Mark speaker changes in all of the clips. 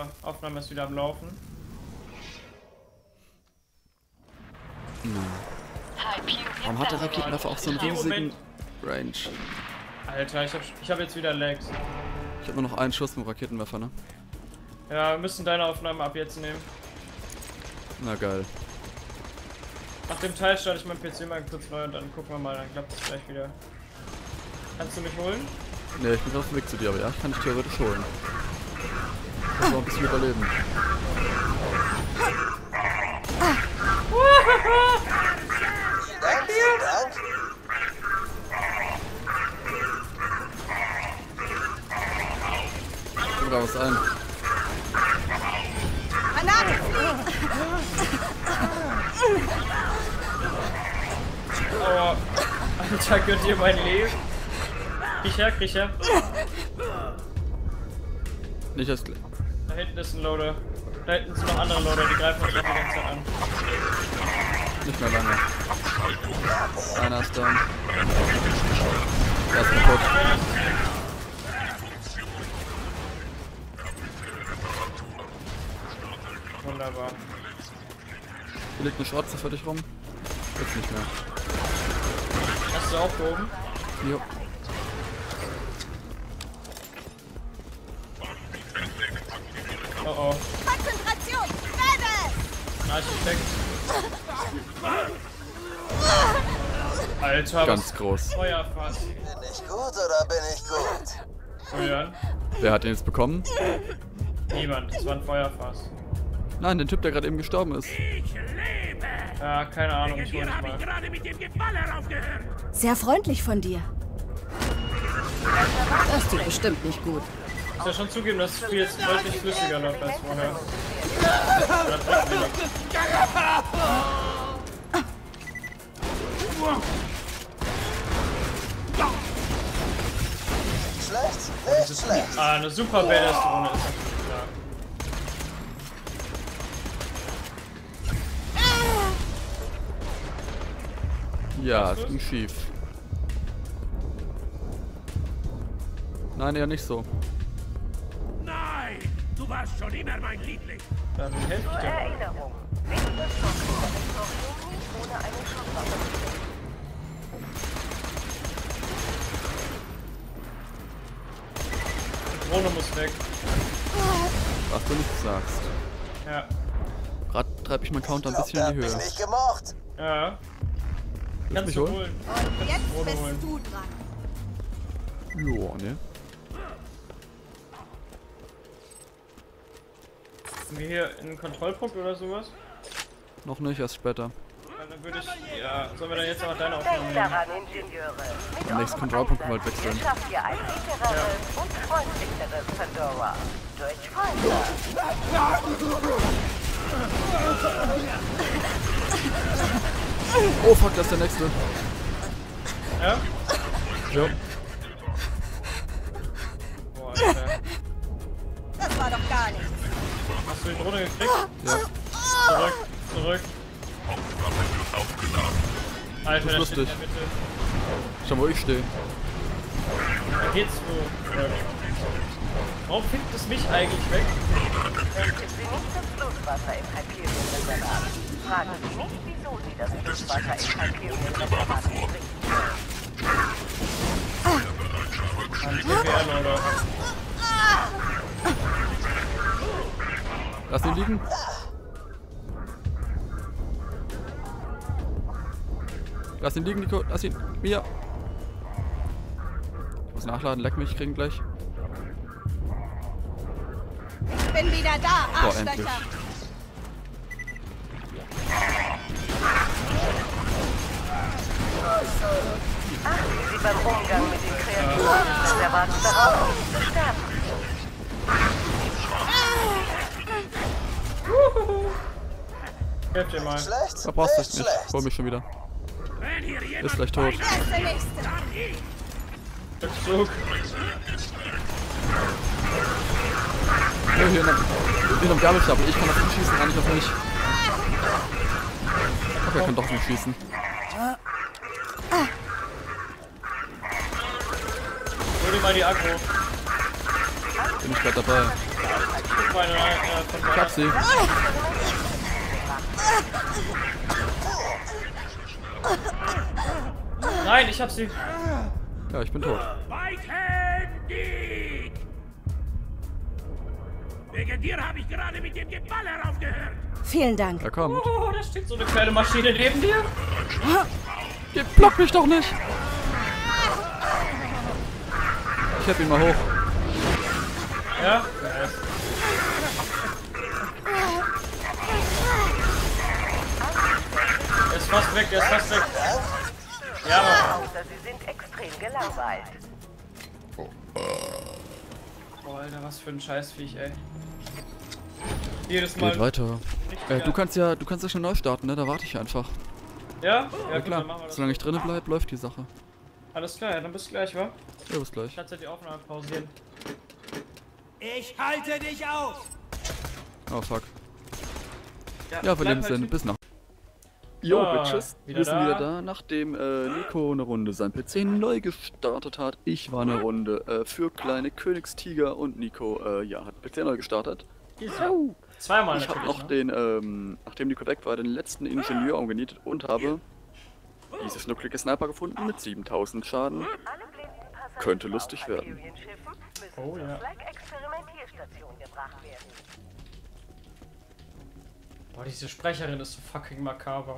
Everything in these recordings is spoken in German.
Speaker 1: Aufnahme ist wieder am Laufen.
Speaker 2: Warum hat der Raketenwerfer auch so einen riesigen Range?
Speaker 1: Alter, ich hab jetzt wieder Lags.
Speaker 2: Ich habe nur noch einen Schuss mit dem Raketenwerfer, ne?
Speaker 1: Ja, wir müssen deine Aufnahme ab jetzt nehmen.
Speaker 2: Na geil.
Speaker 1: Nach dem Teil starte ich mein PC mal kurz neu und dann gucken wir mal, dann klappt es gleich wieder. Kannst du mich holen?
Speaker 2: Ne, ich bin auf dem Weg zu dir, aber ja, ich kann dich theoretisch holen. Ich kann auch ein bisschen überleben.
Speaker 3: Vielen Dank.
Speaker 2: Guck da was ein.
Speaker 1: Oh, Alter, gönnt ihr mein Leben? Krieg her.
Speaker 2: Nicht das gleich.
Speaker 1: Da hinten ist ein Loader. Da hinten sind noch andere Loader, die greifen uns auch die ganze Zeit an.
Speaker 2: Nicht mehr lange. Einer ist down. Der ist kaputt.
Speaker 1: Wunderbar.
Speaker 2: Hier liegt eine Schwarze für dich rum. Jetzt nicht mehr.
Speaker 1: Hast du aufgehoben?
Speaker 2: Jo.
Speaker 1: Oh oh.
Speaker 4: Konzentration! Werde!
Speaker 1: Architekt. Alter,
Speaker 2: Ganz
Speaker 1: was
Speaker 2: groß.
Speaker 1: Feuerfass.
Speaker 3: Bin ich gut oder bin ich gut?
Speaker 1: Julian?
Speaker 2: Wer hat den jetzt bekommen?
Speaker 1: Niemand, das war ein Feuerfass.
Speaker 2: Nein, den Typ, der gerade eben gestorben ist.
Speaker 1: Ja, keine Ahnung, ich hol dich mal.
Speaker 4: Sehr freundlich von dir. Das tut bestimmt nicht gut.
Speaker 1: Ich muss ja schon zugeben, dass das Spiel jetzt deutlich flüssiger läuft als vorher. Oder trotzdem wenig.
Speaker 3: Schlecht? Nicht schlecht.
Speaker 1: Ah, eine super Badass-Drohne ist das klar.
Speaker 2: Ja, es ging schief. Nein, eher nicht so.
Speaker 5: Nein! Du warst schon immer mein Liebling!
Speaker 1: Dann helfe ich dir.
Speaker 6: Erinnerung. Während des Territorium nicht ohne eine Schusswaffe befinden.
Speaker 1: Die Drohne muss weg.
Speaker 2: Was du nicht sagst.
Speaker 1: Ja.
Speaker 2: Gerade treibe ich meinen Counter ein bisschen
Speaker 3: Der
Speaker 2: in die
Speaker 3: hat mich
Speaker 2: Höhe.
Speaker 3: nicht gemocht.
Speaker 1: Ja.
Speaker 2: Willst du
Speaker 1: Kannst
Speaker 2: mich
Speaker 1: du
Speaker 2: holen?
Speaker 1: holen.
Speaker 4: Und jetzt
Speaker 1: Drohne
Speaker 4: bist
Speaker 1: holen.
Speaker 4: du dran.
Speaker 2: Joa, ne?
Speaker 1: Sind wir hier in einen Kontrollpunkt oder sowas?
Speaker 2: Noch nicht, erst später.
Speaker 1: Ja, dann würde ich. Ja, sollen wir dann jetzt noch deine Aufnahme
Speaker 6: Denkt
Speaker 1: nehmen?
Speaker 6: daran, Ingenieure. Mit
Speaker 2: Am nächsten
Speaker 6: eurem
Speaker 2: Kontrollpunkt können wir halt
Speaker 6: Einsatz
Speaker 2: wechseln.
Speaker 6: schafft ihr ein sichereres und freundlicheres Pandora. Durch Freunde.
Speaker 2: Oh fuck, das ist der nächste.
Speaker 1: Ja?
Speaker 2: Jo.
Speaker 1: Boah, Alter.
Speaker 4: Das war doch gar nichts.
Speaker 1: Hast du die Drohne gekriegt?
Speaker 2: Ja.
Speaker 1: Zurück. Alter,
Speaker 2: Das
Speaker 1: der
Speaker 2: ist
Speaker 1: steht in
Speaker 2: lustig.
Speaker 1: der Mitte.
Speaker 2: Schau, wo ich stehe.
Speaker 1: Da geht's wo. Warum fickt es mich eigentlich weg?
Speaker 6: Wechseln Sie nicht das Flusswasser im Hyperion-Reservat. Fragen Sie nicht, wieso Sie das Flusswasser im Hyperion-Reservat trinken.
Speaker 1: Ein TPR, oder?
Speaker 2: Lass ihn liegen. Lass ihn liegen, Nico. Lass ihn. Mia. Ich muss nachladen. Leck mich. Kriegen gleich.
Speaker 4: Ich bin wieder da,
Speaker 2: So,
Speaker 4: Arschlöcher.
Speaker 2: endlich.
Speaker 6: Achten Sie beim Umgang mit den Kreaturen des Reservats darauf, nicht zu sterben.
Speaker 1: Helft dir mal.
Speaker 3: Schlecht?
Speaker 2: Da brauchst du
Speaker 3: Nicht
Speaker 2: es nicht.
Speaker 3: schlecht.
Speaker 2: Hol mich schon wieder.
Speaker 5: Wenn hier jemand
Speaker 2: Ist gleich tot.
Speaker 4: Wer ist der Nächste?
Speaker 5: dann ich!
Speaker 1: Rückzug.
Speaker 2: Ja, hier in einem Gabelstapel. Ich kann auf ihn schießen, eigentlich auf mich. Okay, er kann doch nicht schießen.
Speaker 1: Hol dir mal die Akku.
Speaker 2: Bin ich gerade dabei.
Speaker 1: Guck mal, von
Speaker 2: Ich hab sie.
Speaker 1: Nein, ich hab sie.
Speaker 2: Ja, ich bin tot.
Speaker 5: Weichen nicht! Wegen dir habe ich gerade mit dem Geballer aufgehört.
Speaker 4: Vielen Dank.
Speaker 2: Er kommt.
Speaker 1: Oh, da steht so eine kleine Maschine neben dir.
Speaker 2: Ihr blockt mich doch nicht! Ich heb ihn mal hoch.
Speaker 1: Ja? Nice. Er ist fast weg, er ist fast weg. Ja, Mann.
Speaker 6: Außer sie sind extrem gelangweilt.
Speaker 1: Boah, Alter, was für ein Scheißviech, ey. Jedes Mal.
Speaker 2: Geht weiter. Du kannst ja schon neu starten, ne? Da warte ich einfach.
Speaker 1: Ja? Ja,
Speaker 2: Ja
Speaker 1: gut, dann machen
Speaker 2: klar.
Speaker 1: wir das.
Speaker 2: Solange ich drinnen bleib, läuft die Sache.
Speaker 1: Alles klar, ja, dann bis gleich, wa?
Speaker 2: Ja, bis gleich.
Speaker 1: Kannst ja die Aufnahme pausieren.
Speaker 5: Ich halte dich aus!
Speaker 2: Oh fuck. Ja,
Speaker 1: bleib
Speaker 2: Überlebenssinn,
Speaker 1: halt-
Speaker 2: bis nach. Jo,
Speaker 1: So,
Speaker 2: Bitches,
Speaker 1: wieder
Speaker 2: wir sind
Speaker 1: da.
Speaker 2: wieder da, nachdem Nico eine Runde sein PC neu gestartet hat. Ich war eine Runde für kleine Königstiger und Nico, ja, hat PC neu gestartet.
Speaker 1: Easy. Zweimal
Speaker 2: Ich habe
Speaker 1: natürlich,
Speaker 2: noch
Speaker 1: ne?
Speaker 2: den, nachdem Nico weg war, den letzten Ingenieur umgenietet und habe diese schnucklige Sniper gefunden mit 7000 Schaden.
Speaker 6: Alle blinden Passagiere
Speaker 2: Könnte lustig
Speaker 6: auf
Speaker 2: werden.
Speaker 6: Hyperion-Schiffen müssen
Speaker 1: Oh, ja.
Speaker 6: zur Flag-Experimentierstation gebracht werden.
Speaker 1: Boah, diese Sprecherin ist so fucking makaber.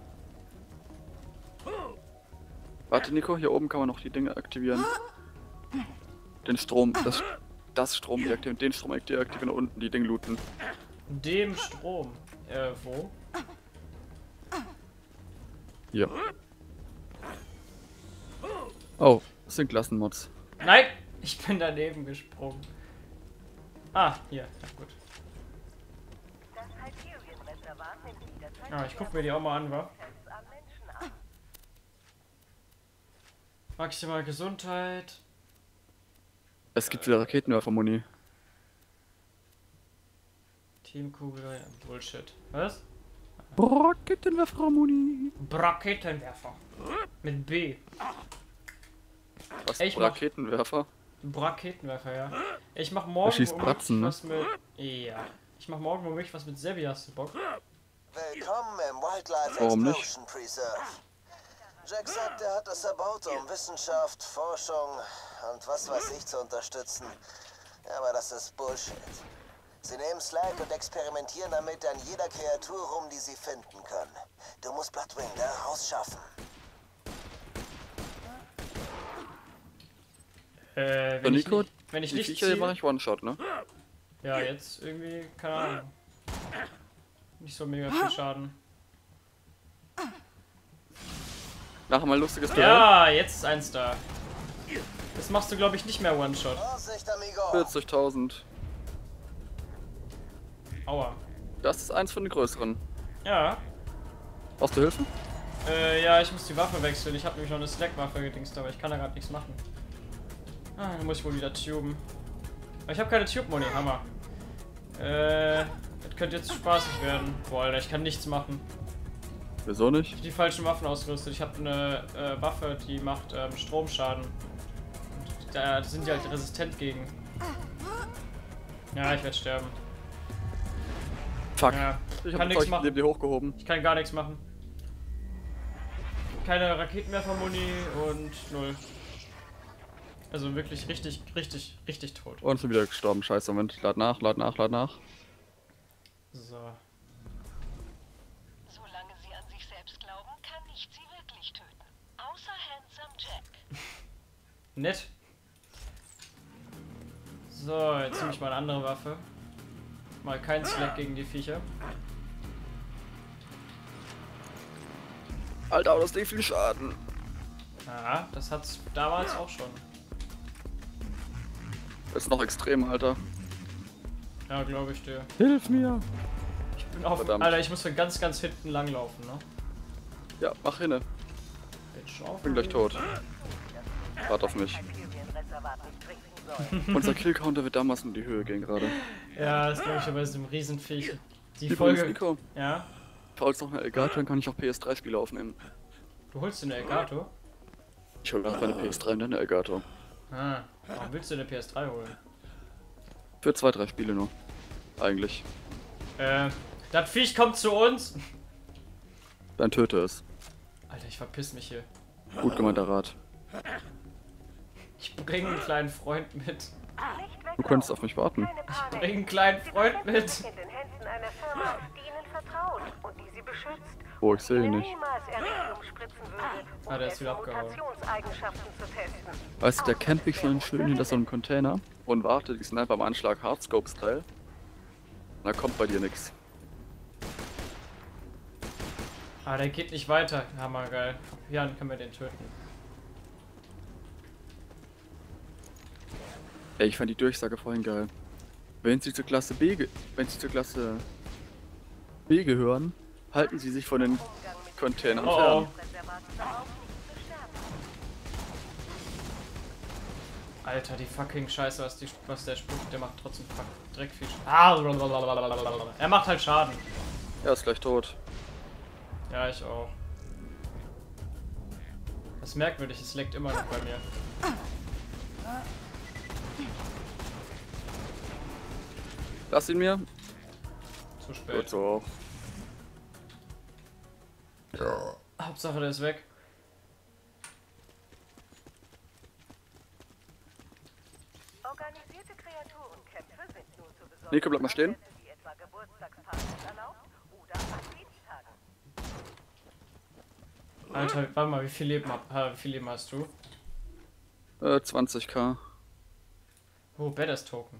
Speaker 2: Warte, Nico, hier oben kann man noch die Dinge aktivieren. Den Strom, das Strom deaktivieren, den Strom deaktivieren und unten die Dinge looten.
Speaker 1: Dem Strom. Wo?
Speaker 2: Hier. Oh, das sind Klassenmods.
Speaker 1: Nein! Ich bin daneben gesprungen. Ah, hier. Ja, gut.
Speaker 6: Das Hyperion-Reservat nimmt jederzeit
Speaker 1: Ah, ich guck mir die auch mal an, wa?
Speaker 6: Tests an Menschen an.
Speaker 1: Maximal Gesundheit.
Speaker 2: Es gibt wieder Raketenwerfer-Muni.
Speaker 1: Teamkugel. Ja, Bullshit. Was?
Speaker 2: Raketenwerfer-Muni.
Speaker 1: Raketenwerfer. Mit B.
Speaker 2: Was?
Speaker 1: Ich mach-
Speaker 2: Raketenwerfer?
Speaker 1: Raketenwerfer, ja. Ich mach morgen
Speaker 2: schießt
Speaker 1: womöglich
Speaker 2: Bratzen, ne?
Speaker 1: was mit. Ja. Ich mach morgen womöglich was mit Sebi, hast du Bock?
Speaker 3: Willkommen im Wildlife
Speaker 2: Warum nicht?
Speaker 3: Explosion Preserve. Jack sagt, er hat es erbaut, um Wissenschaft, Forschung und was weiß ich zu unterstützen. Aber das ist Bullshit. Sie nehmen Slag und experimentieren damit an jeder Kreatur rum, die sie finden können. Du musst Bloodwing da rausschaffen.
Speaker 1: Wenn ich
Speaker 2: Nico,
Speaker 1: nicht, wenn ich
Speaker 2: Die
Speaker 1: nicht
Speaker 2: Viecher hier mache
Speaker 1: ziehe,
Speaker 2: ich One-Shot, ne?
Speaker 1: ja, jetzt irgendwie, keine Ahnung. Nicht so mega viel Schaden.
Speaker 2: Nachher mal ein lustiges Duell.
Speaker 1: Ja, jetzt ist eins da. Das machst du, glaube ich, nicht mehr One-Shot.
Speaker 3: Vorsicht, Amigo!
Speaker 2: 40.000.
Speaker 1: Aua.
Speaker 2: Das ist eins von den größeren.
Speaker 1: Ja.
Speaker 2: Brauchst du Hilfe?
Speaker 1: Ja, ich muss die Waffe wechseln. Ich habe nämlich noch eine Slack-Waffe gedingst, aber ich kann da gerade nichts machen. Ah, dann muss ich wohl wieder tuben. Aber ich habe keine Tube-Muni, Hammer. Das könnte jetzt spaßig werden. Boah, Alter, ich kann nichts machen.
Speaker 2: Wieso nicht?
Speaker 1: Ich hab die falschen Waffen ausgerüstet. Ich habe eine Waffe, die macht Stromschaden. Und da sind die halt resistent gegen. Ja, ich werde sterben.
Speaker 2: Fuck.
Speaker 1: Ja,
Speaker 2: Ich
Speaker 1: kann
Speaker 2: hab
Speaker 1: nichts
Speaker 2: euch
Speaker 1: machen.
Speaker 2: neben dir hochgehoben.
Speaker 1: Ich kann gar nichts machen. Keine Raketenwerfer-Muni und null. Also wirklich richtig tot.
Speaker 2: Und schon wieder gestorben. Scheiße, Moment. Lad nach, lad nach, lad nach.
Speaker 1: So.
Speaker 6: Solange sie an sich selbst glauben, kann nichts sie wirklich töten. Außer Handsome Jack.
Speaker 1: Nett. So, jetzt nehme ich mal eine andere Waffe. Mal kein Slack gegen die Viecher.
Speaker 2: Alter, aber das Ding viel Schaden.
Speaker 1: Ja, das hat's damals auch schon.
Speaker 2: Das ist noch extrem, Alter.
Speaker 1: Ja, glaube ich dir.
Speaker 2: Hilf mir.
Speaker 1: Ich bin auf.
Speaker 2: Verdammt.
Speaker 1: Alter, ich muss von ganz hinten langlaufen, ne?
Speaker 2: Ja, mach hinne.
Speaker 1: Bitch, auf.
Speaker 2: Bin gleich tot. Wart auf mich.
Speaker 6: Hyperion-Reservat nicht trinken soll.
Speaker 2: Unser Killcounter wird damals in die Höhe gehen gerade.
Speaker 1: Ja, das glaube ich aber bei diesem Riesenviech. Die
Speaker 2: Übrigens,
Speaker 1: Folge.
Speaker 2: Nico,
Speaker 1: Ja.
Speaker 2: falls noch eine Elgato, dann kann ich auch PS3-Spiele aufnehmen.
Speaker 1: Du holst dir eine Elgato?
Speaker 2: Ich hole einfach eine PS3 und dann eine Elgato.
Speaker 1: Ah, warum willst du eine PS3 holen?
Speaker 2: Für 2, 3 Spiele nur. Eigentlich.
Speaker 1: Das Viech kommt zu uns.
Speaker 2: Dann töte es.
Speaker 1: Alter, ich verpiss mich hier.
Speaker 2: Gut gemeinter Rat.
Speaker 1: Ich bringe einen kleinen Freund mit.
Speaker 2: Du könntest auf mich warten.
Speaker 1: Ich bringe einen kleinen Freund mit.
Speaker 6: In den Händen einer Firma, die ihnen vertraut und die sie beschützt.
Speaker 2: Oh, ich sehe ihn
Speaker 6: Ihnen
Speaker 2: nicht.
Speaker 6: niemals Erinnerung spritzen würde, um
Speaker 1: Ah, der ist wieder
Speaker 6: dessen
Speaker 1: abgehauen.
Speaker 6: Mutationseigenschaften zu testen.
Speaker 2: Weißt du, der campt sich schon schön hinter so einem Container und wartet diesen einfach am Anschlag Hardscope-Style. Da kommt bei dir nichts.
Speaker 1: Ah, der geht nicht weiter. Hammergeil. Ja, dann können wir den töten.
Speaker 2: Ey, ich fand die Durchsage vorhin geil. Wenn Sie zur Klasse B gehören, halten Sie sich von den Containern
Speaker 1: Oh,
Speaker 2: fern.
Speaker 1: Alter, die fucking Scheiße, was der spuckt, der macht trotzdem Dreckfisch. Ah, er macht halt Schaden.
Speaker 2: Er ist gleich tot.
Speaker 1: Ja, ich auch. Das ist merkwürdig, es leckt immer noch bei mir.
Speaker 2: Lass ihn mir.
Speaker 1: Zu
Speaker 2: Gut
Speaker 1: spät.
Speaker 2: so.
Speaker 1: Hauptsache, der ist weg.
Speaker 6: Organisierte Kreaturenkämpfe sind nur zu besonderen
Speaker 2: Nico, bleib mal stehen.
Speaker 6: Anlässen wie etwa Geburtstagspartys erlaubt oder an Diensttagen.
Speaker 1: Alter, warte mal, wie viel Leben hast du?
Speaker 2: 20k.
Speaker 1: Oh, Badass Token.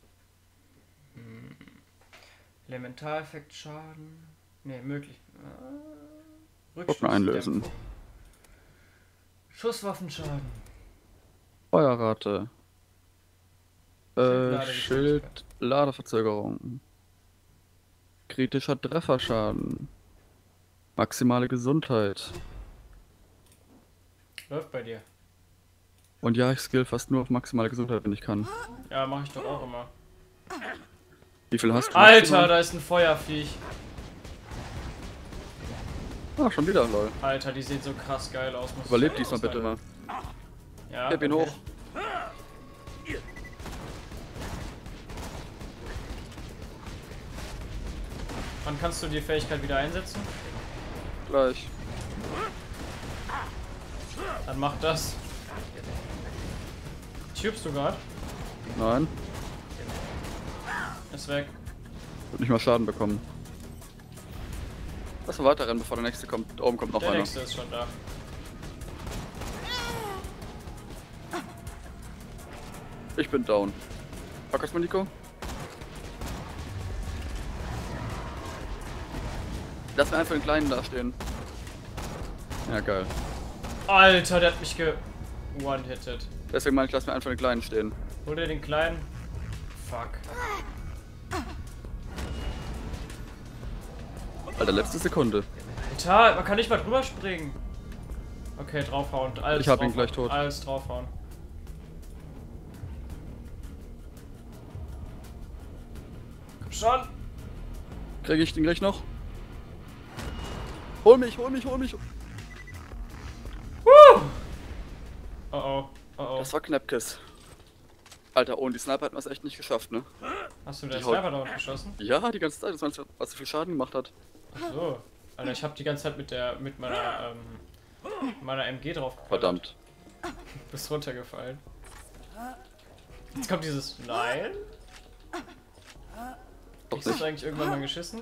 Speaker 1: Elementareffekt Schaden. Ne, möglich.
Speaker 2: Token einlösen.
Speaker 1: Schusswaffenschaden.
Speaker 2: Feuerrate.
Speaker 1: Schildladegeschwindigkeit.
Speaker 2: Schild, Ladeverzögerung. Kritischer Trefferschaden. Maximale Gesundheit.
Speaker 1: Läuft bei dir.
Speaker 2: Und ja, ich skill fast nur auf maximale Gesundheit, wenn ich kann.
Speaker 1: Ja, mache ich doch auch immer.
Speaker 2: Wie viel hast du?
Speaker 1: Alter,
Speaker 2: maximal?
Speaker 1: da ist ein Feuerviech.
Speaker 2: Ah, schon wieder, lol.
Speaker 1: Alter, die sehen so krass geil aus. Muss
Speaker 2: Überleb
Speaker 1: ich
Speaker 2: diesmal bitte
Speaker 1: sagen.
Speaker 2: mal.
Speaker 1: Ja,
Speaker 2: Heb ihn
Speaker 1: okay.
Speaker 2: hoch.
Speaker 1: Wann kannst du die Fähigkeit wieder einsetzen?
Speaker 2: Gleich.
Speaker 1: Dann mach das. Tubst du gerade?
Speaker 2: Nein.
Speaker 1: Ist weg.
Speaker 2: Wird nicht mal Schaden bekommen. Lass mal weiterrennen, bevor der nächste kommt. Oben kommt noch
Speaker 1: Der
Speaker 2: einer.
Speaker 1: nächste ist schon da.
Speaker 2: Ich bin down. Pack das mal, Nico. Lass mir einfach den Kleinen da stehen. Ja, geil.
Speaker 1: Alter, der hat mich one-hitted.
Speaker 2: Deswegen meine ich, lass mir einfach den Kleinen stehen.
Speaker 1: Hol dir den kleinen. Fuck.
Speaker 2: Alter, letzte Sekunde.
Speaker 1: Alter, man kann nicht mal drüber springen. Okay, draufhauen. Alles
Speaker 2: Ich hab ihn
Speaker 1: draufhauen.
Speaker 2: gleich tot.
Speaker 1: Alles draufhauen. Komm schon.
Speaker 2: Kriege ich den gleich noch? Hol mich, hol mich, hol mich.
Speaker 1: Oh oh. Oh oh.
Speaker 2: Das war Knäppkiss. Alter, ohne die Sniper hätten wir es echt nicht geschafft, ne?
Speaker 1: Hast du den
Speaker 2: die
Speaker 1: Sniper da unten geschossen?
Speaker 2: Ja, die ganze Zeit. Das meinst du, was so viel Schaden gemacht hat?
Speaker 1: Ach so. Alter, ich hab die ganze Zeit mit meiner MG drauf geballert.
Speaker 2: Verdammt.
Speaker 1: Bist runtergefallen. Jetzt kommt dieses Nein.
Speaker 2: Doch
Speaker 1: Kriegst du
Speaker 2: nicht.
Speaker 1: eigentlich irgendwann mal geschissen?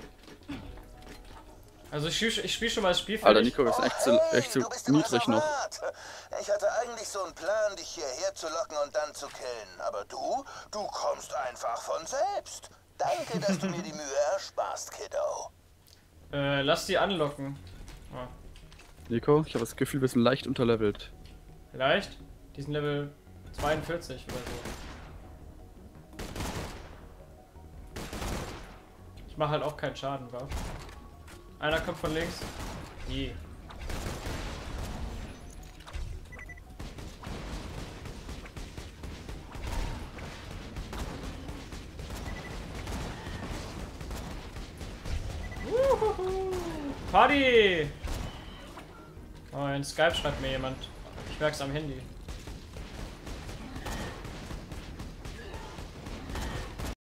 Speaker 1: Also ich spiel schon mal das Spiel für
Speaker 2: Alter,
Speaker 1: dich.
Speaker 2: Nico, wir sind echt zu
Speaker 3: du bist
Speaker 2: niedrig
Speaker 3: im
Speaker 2: noch.
Speaker 3: Reservat. Ich hatte eigentlich so einen Plan, dich hierher zu locken und dann zu killen. Aber du kommst einfach von selbst. Danke, dass du mir die Mühe ersparst, Kiddo.
Speaker 1: Lass die anlocken. Ah,
Speaker 2: Nico, ich habe das Gefühl, wir sind leicht unterlevelt.
Speaker 1: vielleicht? Die sind Level 42 oder so. Ich mache halt auch keinen Schaden, wa? Einer kommt von links. Je. Party! Oh, in Skype schreibt mir jemand. Ich merk's am Handy.